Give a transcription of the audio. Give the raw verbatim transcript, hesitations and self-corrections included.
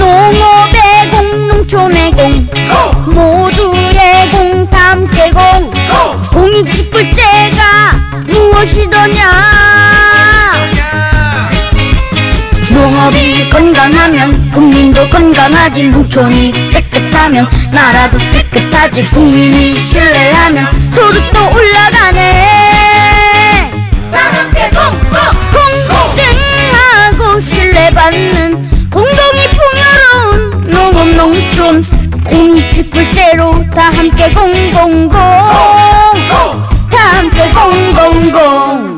농업의 공, 농촌의 공, 모두의 공, 다 함께 공. 공이 기쁠 때가 무엇이더냐. 농업이 건강하면 국민도 건강하지. 농촌이 깨끗하면 나라도 깨끗하지. 국민이 신뢰하면 소득도 올라가네. 다 함께 공공 공생하고 신뢰받는 공동이 풍요로운 농업 농촌. 공이 기쁠 때로 다 함께 공공공, 다 함께 공공공.